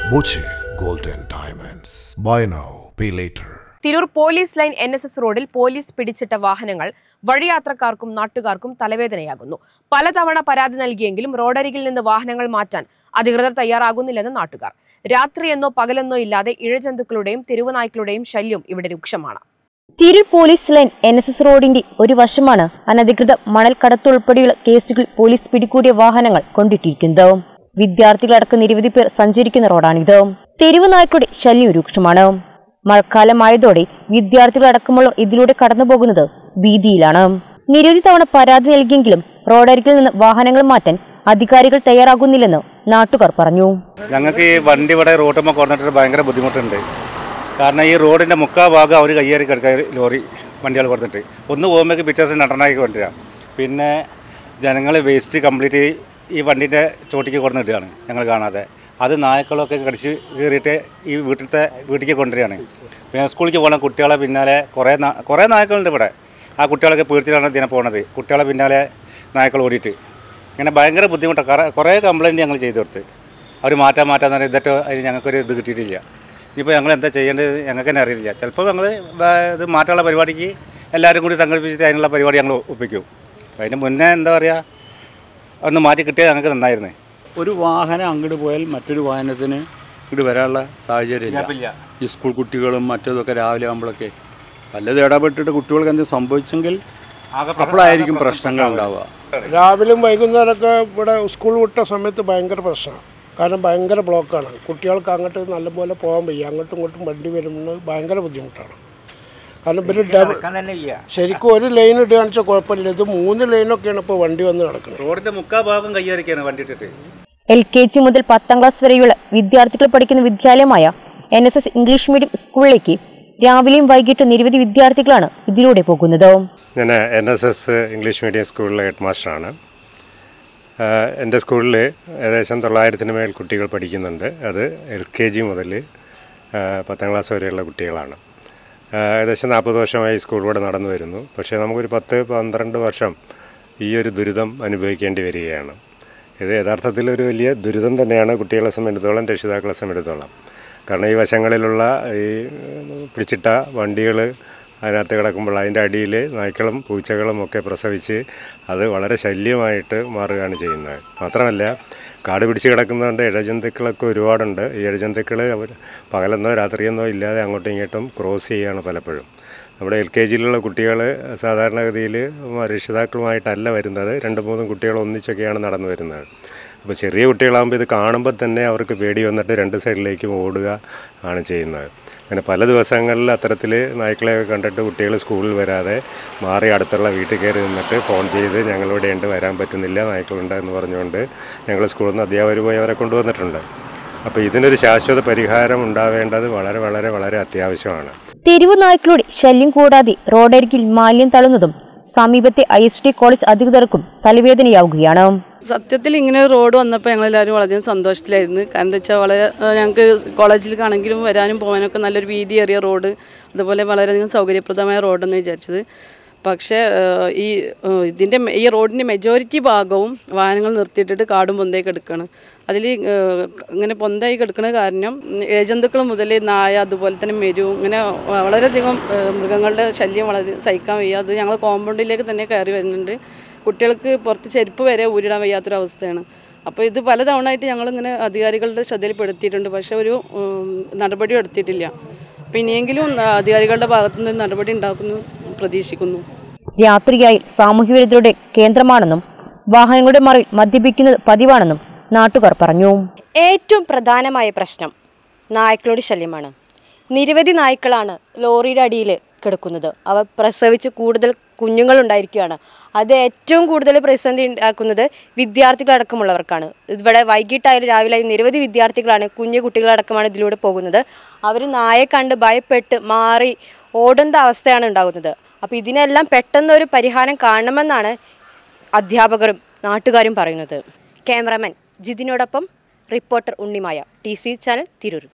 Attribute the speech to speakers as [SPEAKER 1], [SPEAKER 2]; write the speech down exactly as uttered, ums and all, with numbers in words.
[SPEAKER 1] Boche Golden Diamonds. Buy now, pay later.
[SPEAKER 2] Tirur police line N S S റോഡിൽ police പിടിച്ചിട്ട വാഹനങ്ങൾ വഴിയാത്രക്കാർക്കും നാട്ടുകാർക്കും തലവേദനയാകുന്നു. പലതവണ പരാതി നൽകിയെങ്കിലും റോഡരികിൽ നിന്ന് വാഹനങ്ങൾ മാറ്റാൻ അധികൃതർ തയ്യാറാകുന്നില്ലെന്ന് നാട്ടുകാർ. രാത്രിയെന്നോ പകലെന്നോ ഇല്ലാതെ ഇഴജന്തുക്കളുടെയും തെരുവുനായ്ക്കളുടെയും ശല്യം ഇവിടെ രൂക്ഷമാണ്.
[SPEAKER 3] Tirur police line N S S റോഡിന്റെ ഒരു വശമാണ് അനധികൃത മണൽ കടത്തുൾപ്പെടെയുള്ള കേസുകൾ പോലീസ് പിടികൂടിയ വാഹനങ്ങൾ കൊണ്ടിട്ടിരിക്കുന്നത്. വിദ്യാർത്ഥികളടക്കം നിരവധി പേർ സഞ്ചരിക്കുന്ന റോഡാണിത്. തെരുവുനായ്ക്കളുടെ ശല്യം രൂക്ഷമാണ്. മഴക്കാലമായതോടെ വിദ്യാർത്ഥികളടക്കമുള്ളവർ ഇതിലൂടെ കടന്നുപോകുന്നത് ഭീതിയിലാണ്. നിരവധി തവണ പരാതി നൽകിയെങ്കിലും റോഡരികിൽ നിന്ന് വാഹനങ്ങൾ മാറ്റാൻ അധികാരികൾ തയ്യാറാകുന്നില്ലെന്ന് നാട്ടുകാർ പറഞ്ഞു.
[SPEAKER 4] ഞങ്ങൾക്ക് ഈ വണ്ടി ഇവിടെ റോഡുമ്പോൾ കുറഞ്ഞിട്ട് ഭയങ്കര ബുദ്ധിമുട്ടുണ്ട്. കാരണം ഈ റോഡിൻ്റെ മുക്കാ ഭാഗം അവർ കയ്യേറി കിടക്കുക ലോറി വണ്ടികൾ കുറഞ്ഞിട്ട് ഒന്ന് പോകുമ്പോഴേക്ക് പിറ്റേ ദിവസം നടനാക്കി കൊണ്ടുവരിക. പിന്നെ ജനങ്ങൾ വേസ്റ്റ് കംപ്ലീറ്റ് ഈ വണ്ടീൻ്റെ ചോട്ടിക്ക് കൊടുന്നിട്ടാണ് ഞങ്ങൾ കാണാതെ. അത് നായ്ക്കളൊക്കെ കടിച്ച് കയറിയിട്ട് ഈ വീട്ടിലത്തെ വീട്ടിലേക്ക് കൊണ്ടുവരികയാണ്. പിന്നെ സ്കൂളിലേക്ക് പോകുന്ന കുട്ടികളെ പിന്നാലെ കുറേ നാ കുറേ നായ്ക്കളുണ്ട് ഇവിടെ. ആ കുട്ടികളൊക്കെ പേടിച്ചിട്ടാണ് ഇതിനെ പോകുന്നത്. കുട്ടികളെ പിന്നാലെ നായ്ക്കൾ ഓടിയിട്ട് ഇങ്ങനെ ഭയങ്കര ബുദ്ധിമുട്ടാണ്. കുറേ കംപ്ലയിൻറ്റ് ഞങ്ങൾ ചെയ്തു കൊടുത്ത് അവർ മാറ്റാൻ മാറ്റാൻ പറഞ്ഞാൽ ഇതൊക്കെ അതിന് ഞങ്ങൾക്കൊരു ഇത് കിട്ടിയിട്ടില്ല. ഇനിയിപ്പോൾ ഞങ്ങൾ എന്താ ചെയ്യേണ്ടത് ഞങ്ങൾക്ക് തന്നെ അറിയില്ല. ചിലപ്പോൾ ഞങ്ങൾ ഇത് മാറ്റാനുള്ള പരിപാടിക്ക് എല്ലാവരും കൂടി സംഘടിപ്പിച്ചിട്ട് അതിനുള്ള പരിപാടി ഞങ്ങൾ ഒപ്പിക്കും. അതിന് മുന്നേ എന്താ പറയുക ഒന്ന് മാറ്റി കിട്ടിയാൽ ഞങ്ങൾക്ക് നന്നായിരുന്നു.
[SPEAKER 5] ഒരു വാഹനം അങ്ങോട്ട് പോയാൽ മറ്റൊരു വാഹനത്തിന് ഇങ്ങോട്ട് വരാനുള്ള സാഹചര്യമില്ല. ഈ സ്കൂൾ കുട്ടികളും മറ്റതൊക്കെ രാവിലെ ആകുമ്പോഴൊക്കെ വല്ലത് ഇടപെട്ടിട്ട് കുട്ടികൾക്ക് എന്തെങ്കിലും സംഭവിച്ചെങ്കിൽ അപ്പോഴായിരിക്കും പ്രശ്നങ്ങൾ ഉണ്ടാവുക.
[SPEAKER 6] രാവിലെയും വൈകുന്നേരമൊക്കെ ഇവിടെ സ്കൂൾ വിട്ട സമയത്ത് ഭയങ്കര പ്രശ്നമാണ്. കാരണം ഭയങ്കര ബ്ലോക്കാണ്. കുട്ടികൾക്ക് അങ്ങോട്ട് നല്ലപോലെ പോകാൻ വയ്യ. അങ്ങോട്ടും ഇങ്ങോട്ടും വണ്ടി വരുമ്പോൾ ഭയങ്കര ബുദ്ധിമുട്ടാണ്. കാരണം ഇവർ ശരിക്കും ഒരു ലൈൻ ഇടുകയാണെന്ന് വെച്ചാൽ കുഴപ്പമില്ല. ഇത് മൂന്ന് ലൈനൊക്കെയാണ് ഇപ്പോൾ വണ്ടി വന്ന് കിടക്കുന്നത്.
[SPEAKER 4] റോഡിൻ്റെ മുക്കാ ഭാഗം കയ്യേറിക്കാണ് വണ്ടി ഇട്ടിട്ട്.
[SPEAKER 3] എൽ കെ ജി മുതൽ പത്താം ക്ലാസ് വരെയുള്ള വിദ്യാർത്ഥികൾ പഠിക്കുന്ന വിദ്യാലയമായ N S S English medium സ്കൂളിലേക്ക് രാവിലെയും വൈകിട്ടും നിരവധി വിദ്യാർത്ഥികളാണ് ഇതിലൂടെ പോകുന്നത്.
[SPEAKER 7] ഞാൻ N S S English medium സ്കൂളിലെ ഹെഡ് മാസ്റ്ററാണ്. എൻ്റെ സ്കൂളിൽ ഏകദേശം തൊള്ളായിരത്തിന് മേൽ കുട്ടികൾ പഠിക്കുന്നുണ്ട്. അത് എൽ കെ ജി മുതൽ പത്താം ക്ലാസ് വരെയുള്ള കുട്ടികളാണ്. ഏകദേശം നാൽപ്പത് വർഷമായി സ്കൂളിലൂടെ നടന്നു വരുന്നു. പക്ഷേ നമുക്കൊരു പത്ത് പന്ത്രണ്ട് വർഷം ഈ ഒരു ദുരിതം അനുഭവിക്കേണ്ടി വരികയാണ്. ഇത് യഥാർത്ഥത്തിൽ ഒരു വലിയ ദുരിതം തന്നെയാണ് കുട്ടികളെ സംബന്ധിച്ചിടത്തോളം, രക്ഷിതാക്കളെ സംബന്ധിച്ചിടത്തോളം. കാരണം ഈ വശങ്ങളിലുള്ള ഈ പിടിച്ചിട്ട വണ്ടികൾ അതിനകത്ത് കിടക്കുമ്പോൾ അതിൻ്റെ അടിയിൽ നായ്ക്കളും പൂച്ചകളും ഒക്കെ പ്രസവിച്ച് അത് വളരെ ശല്യമായിട്ട് മാറുകയാണ് ചെയ്യുന്നത്. മാത്രമല്ല കാട് പിടിച്ച് കിടക്കുന്നതുകൊണ്ട് ഇഴജന്തുക്കളൊക്കെ ഒരുപാടുണ്ട്. ഈ ഇഴജന്തുക്കൾ അവർ പകലെന്നോ രാത്രിയെന്നോ ഇല്ലാതെ അങ്ങോട്ടും ഇങ്ങോട്ടും ക്രോസ് ചെയ്യുകയാണ് പലപ്പോഴും. നമ്മുടെ എൽ കെ ജിയിലുള്ള കുട്ടികൾ സാധാരണഗതിയിൽ രക്ഷിതാക്കളുമായിട്ടല്ല വരുന്നത്. രണ്ട് മൂന്നും കുട്ടികൾ ഒന്നിച്ചൊക്കെയാണ് നടന്നു വരുന്നത്. അപ്പോൾ ചെറിയ കുട്ടികളാകുമ്പോൾ ഇത് കാണുമ്പോൾ തന്നെ അവർക്ക് പേടി വന്നിട്ട് രണ്ട് സൈഡിലേക്കും ഓടുക ആണ് ചെയ്യുന്നത്. അങ്ങനെ പല ദിവസങ്ങളിൽ അത്തരത്തിൽ നായ്ക്കളെയൊക്കെ കണ്ടിട്ട് കുട്ടികൾ സ്കൂളിൽ വരാതെ മാറി അടുത്തുള്ള വീട്ടിൽ കയറി നിന്നിട്ട് ഫോൺ ചെയ്ത് ഞങ്ങളിവിടെ ഉണ്ട്, വരാൻ പറ്റുന്നില്ല, നായ്ക്കളുണ്ട് എന്ന് പറഞ്ഞുകൊണ്ട് ഞങ്ങൾ സ്കൂളിൽ നിന്ന് അധ്യാപകർ പോയി അവരെ കൊണ്ടുവന്നിട്ടുണ്ട്. അപ്പോൾ ഇതിനൊരു ശാശ്വത പരിഹാരം ഉണ്ടാവേണ്ടത് വളരെ വളരെ വളരെ അത്യാവശ്യമാണ്.
[SPEAKER 3] തെരുവ് നായ്ക്കളുടെ ശല്യം കൂടാതെ റോഡരികിൽ മാലിന്യം തള്ളുന്നതും സമീപത്തെ ഐ എസ് ടി കോളേജ് അധികൃതർക്കും തലവേദനയാവുകയാണ്.
[SPEAKER 8] സത്യത്തിൽ ഇങ്ങനെ റോഡ് വന്നപ്പോൾ ഞങ്ങളെല്ലാവരും വളരെയധികം സന്തോഷത്തിലായിരുന്നു. കാരണം എന്താ വെച്ചാൽ വളരെ ഞങ്ങൾക്ക് കോളേജിലേക്കാണെങ്കിലും വരാനും പോകാനൊക്കെ നല്ലൊരു വീതിയേറിയ റോഡ്, അതുപോലെ വളരെയധികം സൗകര്യപ്രദമായ റോഡെന്ന് വിചാരിച്ചത്. പക്ഷേ ഈ ഇതിൻ്റെ ഈ റോഡിൻ്റെ മെജോറിറ്റി ഭാഗവും വാഹനങ്ങൾ നിർത്തിയിട്ടിട്ട് കാടും പൊന്തയൊക്കെ എടുക്കുകയാണ്. അതിൽ ഇങ്ങനെ പൊന്തയായി കിടക്കുന്ന കാരണം ഇഴജന്തുക്കൾ മുതൽ നായ, അതുപോലെ തന്നെ മെരു, ഇങ്ങനെ വളരെയധികം മൃഗങ്ങളുടെ ശല്യം വളരെ സഹിക്കാൻ വയ്യ. അത് ഞങ്ങൾ കോമ്പൗണ്ടിലേക്ക് തന്നെ കയറി വരുന്നുണ്ട്. കുട്ടികൾക്ക് പുറത്ത് ചെരുപ്പ് വരെ ഊരിടാൻ വയ്യാത്തൊരവസ്ഥയാണ്. അപ്പോൾ ഇത് പലതവണ ആയിട്ട് ഞങ്ങളിങ്ങനെ അധികാരികളുടെ ശ്രദ്ധയിൽപ്പെടുത്തിയിട്ടുണ്ട്. പക്ഷേ ഒരു നടപടിയും എടുത്തിട്ടില്ല. അപ്പോൾ ഇനിയെങ്കിലും അധികാരികളുടെ ഭാഗത്തുനിന്ന് നടപടി ഉണ്ടാക്കുന്നു പ്രതീക്ഷിക്കുന്നു.
[SPEAKER 3] രാത്രിയായി സാമൂഹ്യവിരുദ്ധരുടെ കേന്ദ്രമാണെന്നും വാഹനങ്ങളുടെ മറവിൽ മദ്യപിക്കുന്നത് പതിവാണെന്നും നാട്ടുകാർ പറഞ്ഞു.
[SPEAKER 9] ഏറ്റവും പ്രധാനമായ പ്രശ്നം നായ്ക്കളുടെ ശല്യമാണ്. നിരവധി നായ്ക്കളാണ് ലോറിയുടെ അടിയിൽ കിടക്കുന്നത്. അവ പ്രസവിച്ച് കൂടുതൽ കുഞ്ഞുങ്ങളുണ്ടായിരിക്കുകയാണ്. അത് ഏറ്റവും കൂടുതൽ പ്രതിസന്ധി ഉണ്ടാക്കുന്നത് വിദ്യാർത്ഥികളടക്കമുള്ളവർക്കാണ്. ഇവിടെ വൈകിട്ടായാലും രാവിലെ നിരവധി വിദ്യാർത്ഥികളാണ്, കുഞ്ഞു കുട്ടികളടക്കമാണ് ഇതിലൂടെ പോകുന്നത്. അവർ നായെ കണ്ട് ഭയപ്പെട്ട് മാറി ഓടുന്ന അവസ്ഥയാണ് ഉണ്ടാകുന്നത്. അപ്പോൾ ഇതിനെല്ലാം പെട്ടെന്നൊരു പരിഹാരം കാണണമെന്നാണ് അധ്യാപകരും നാട്ടുകാരും പറയുന്നത്. ക്യാമറാമാൻ ജിതിനോടൊപ്പം reporter Unnimaya, T C channel, Tirur.